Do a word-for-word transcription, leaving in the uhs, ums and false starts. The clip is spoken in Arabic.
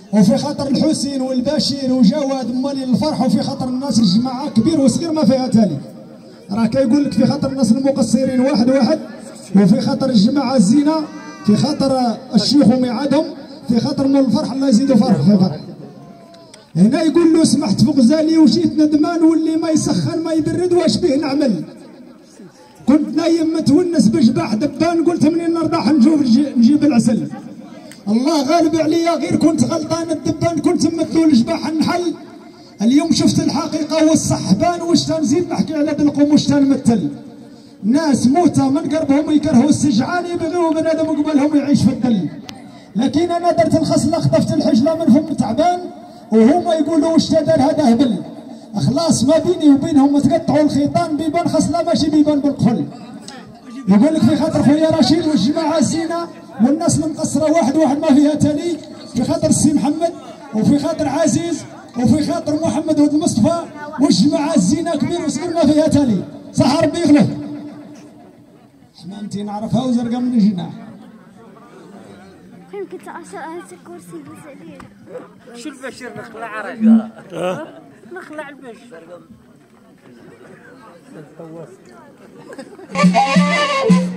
وفي خاطر الحسين والبشير وجواد مالي الفرح، وفي خاطر الناس الجماعه كبير وصغير ما فيها تالي. راه كيقول لك في خاطر الناس المقصرين واحد واحد، وفي خاطر الجماعه الزينه، في خاطر الشيوخ وميعادهم، في خاطر مول الفرح الله يزيدوا فرح في فرح. هنا يقول له سمحت فوق زالي وجيت ندمان، واللي ما يسخن ما يبرد واش به نعمل. كنت نايم متونس بجباح دبان، قلت منين نرتاح نجوب نجيب العسل. الله غالب عليا غير كنت غلطان الدبان، كنت ممثل الجباح النحل. اليوم شفت الحقيقه والصحبان، واش تنزيد نحكي على دلقهم واش تنمثل. ناس موتى من قربهم يكرهوا السجعان، يبغيوا بنادم قبلهم يعيش في الدل. لكن انا درت الخصله خطفت الحجله من فم تعبان، وهما يقولوا واش تدار هذا هبل. خلاص ما بيني وبينهم تقطعوا الخيطان، بيبان خصله ماشي بيبان بالقفل. يقول لك في خاطر خويا رشيد والجماعه الزينه والناس المقصره واحد واحد ما فيها تالي، في خاطر السي محمد وفي خاطر عزيز وفي خاطر محمد ولد مصطفى والجماعه الزينه كبير وصغير ما فيها تالي. صح ربي يغلب. حمامتي نعرفها وزرقاء من الجناح. يمكن تعشر هذا الكرسي بس عليه. شو البشير نخلع عرق؟ نخلع البشير.